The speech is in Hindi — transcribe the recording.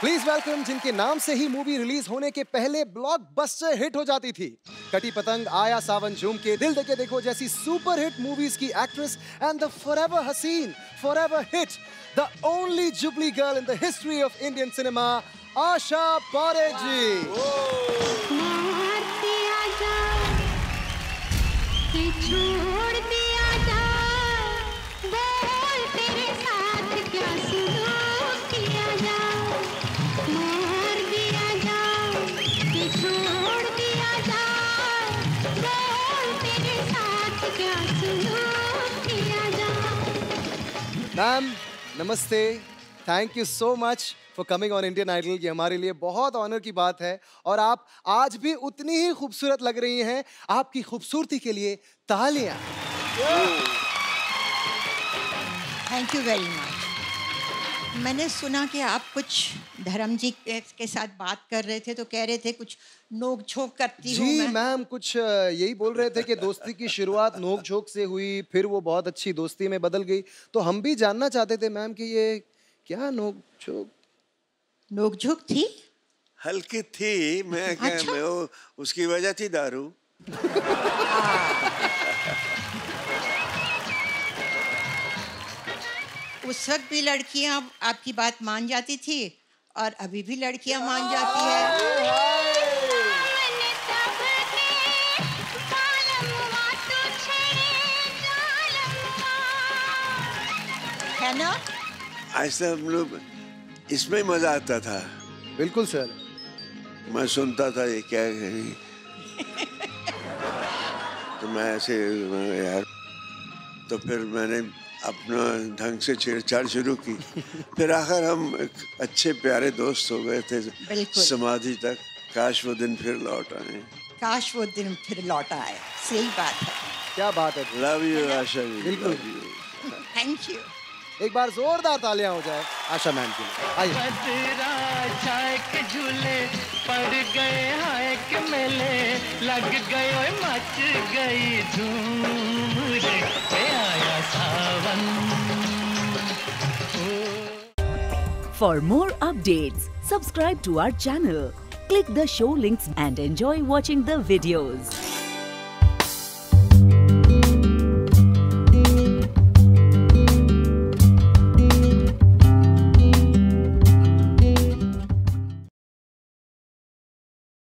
प्लीज वेलकम जिनके नाम से ही मूवी रिलीज होने के पहले ब्लॉकबस्टर हिट हो जाती थी। कटी पतंग, आया सावन झूम के, दिल देके देखो जैसी सुपर हिट मूवीज की एक्ट्रेस एंड द फॉरएवर हसीन, forever hit, the only jubilee girl in the history of Indian cinema, Asha ji. Ma'am नमस्ते, thank you so much for coming on Indian Idol. ये हमारे लिए बहुत ऑनर की बात है और आप आज भी उतनी ही खूबसूरत लग रही हैं। आपकी खूबसूरती के लिए तालियां। Thank you very much. मैंने सुना कि आप कुछ धर्म जी के साथ बात कर रहे थे, तो कह रहे थे कुछ नोक झोंक करती हूँ जी मैम, कुछ यही बोल रहे थे कि दोस्ती की शुरुआत नोक झोंक से हुई, फिर वो बहुत अच्छी दोस्ती में बदल गई। तो हम भी जानना चाहते थे मैम कि ये क्या नोक झोंक? नोक झोंक थी? हल्की थी। मैं क्या अच्छा? मैं उसकी वजह थी दारू। उस वक्त भी लड़कियां आपकी बात मान जाती थी और अभी भी लड़कियां मान जाती है ना? आज तक हम लोग इसमें मजा आता था। बिल्कुल सर। मैं सुनता था ये क्या है तो मैं ऐसे यार, तो फिर मैंने अपना ढंग से छेड़छाड़ शुरू की। फिर आखिर हम एक अच्छे प्यारे दोस्त हो गए थे समाधि तक। काश वो दिन फिर लौट आए। काश वो दिन फिर लौट आए। सही बात है। क्या बात है। Love you Asha ji. बिल्कुल। Thank you. एक बार जोरदार तालियां हो जाए आशा मैम के लिए। आइए। के झूले पड़ गए, हाय के मेले लग गए, ओए मच गई धूम रे, आया सावन। For more updates, subscribe to our channel, click the show links and enjoy watching the videos.